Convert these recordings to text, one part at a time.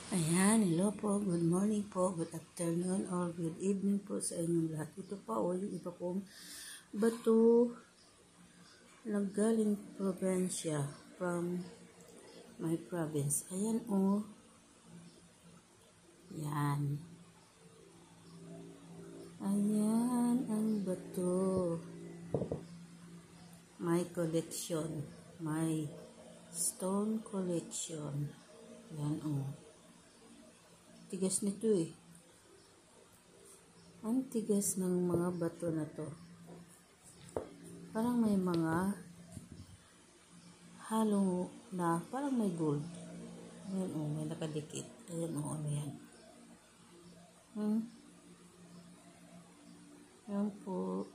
Ayan, hello po, good morning po, good afternoon, or good evening po sa inyong lahat. Ito pa o, yung iba pong bato naggaling probinsya from my province. Ayan o, yan. Ayan ang bato. My collection, my stone collection. Yan o. Tigas nito eh. Ang tigas ng mga bato na to. Parang may mga halo na parang may gold. Ayan o, may nakadikit. Ayan o, ano yan. Ayan po.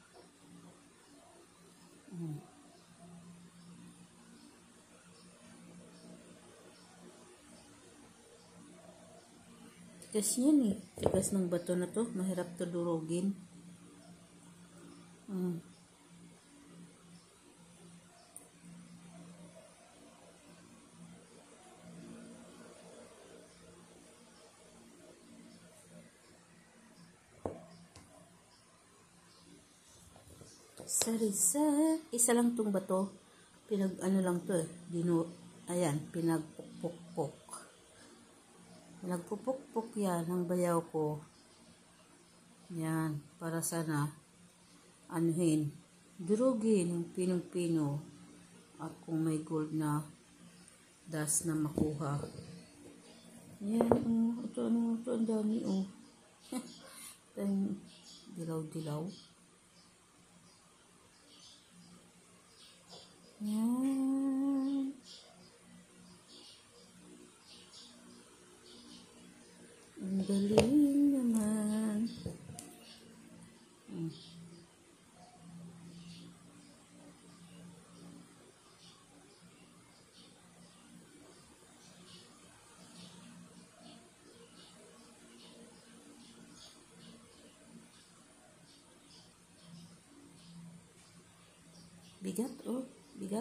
Tigas yan eh. Tigas ng bato na to. Mahirap to durugin. Isa lang tong bato. Ano lang to eh. Ayan, pinagpukpok. Pinagpupukpok yan ng bayaw ko. Yan, para sana anuhin, durugin yung pinong-pino at kung may gold na dust na makuha. Yan, ito ang dami dilaw-dilaw. Yan. Ang galing naman. Bigat bigat.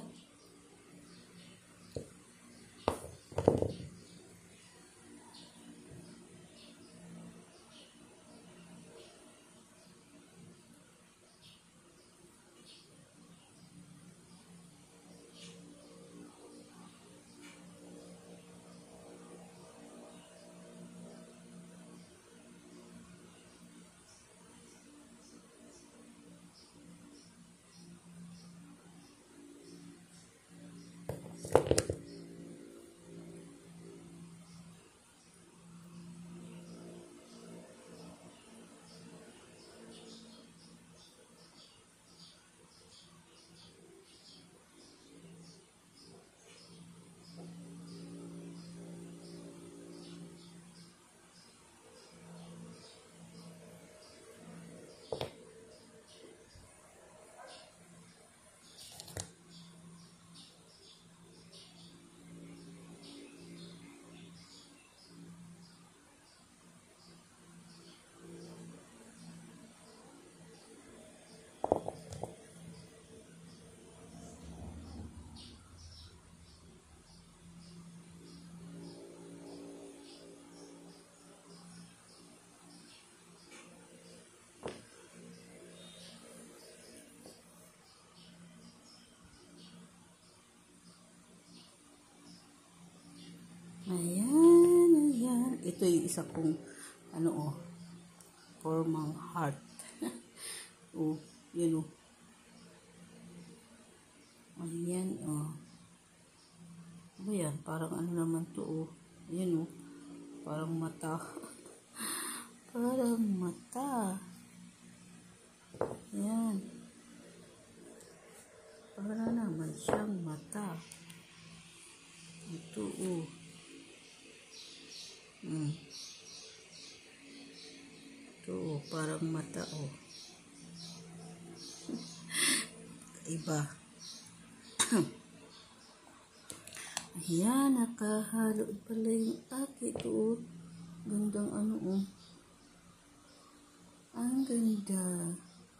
Ayan. Ito yung isa kong, formang heart. Yun Ayan, Ano yan? Parang ano naman to, Ayan, Parang mata. Parang mata. Ayan. Para naman siyang mata. Ito, Ito, parang mata, Iba. Ayan, nakahalo pala yung aki ito, Gandang Ang ganda.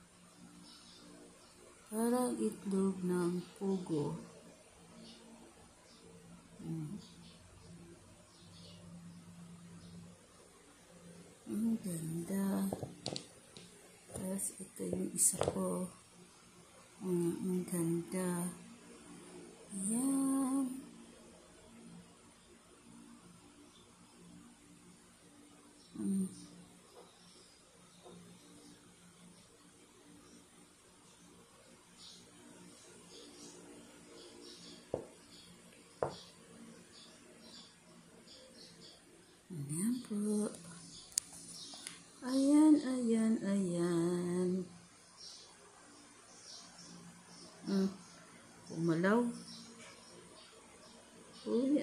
Parang itlog ng pugo. Ganda. Tapos ito yung isa ko. Ang ganda. Ayan. Ayan po. Ayan, ayan, ayan. Umalaw. Uy,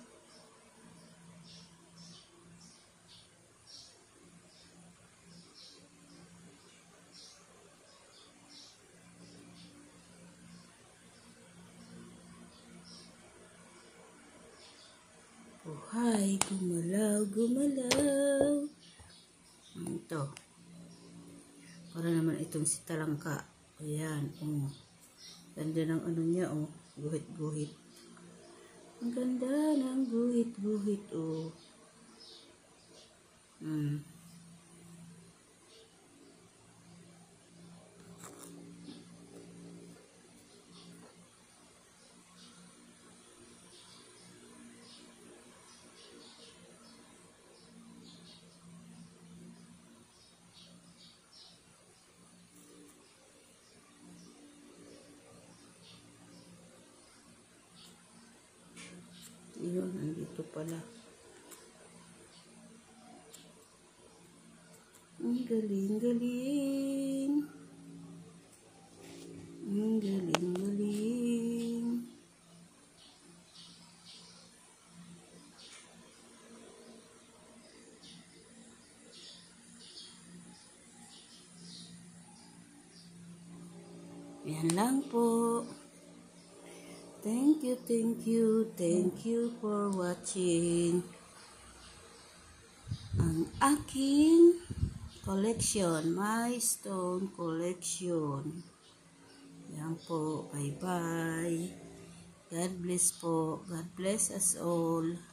buhay, gumalaw, gumalaw. Ito. Para naman itong si Talangka. Ayan, Ganda ng ano niya, guhit-guhit. Ang ganda ng guhit-guhit, Yun, nandito pala. Ang galing, galing. Ang galing, galing. Yan lang po. Thank you, thank you, thank you for watching ang aking collection, my stone collection. Yan po, bye-bye. God bless po. God bless us all.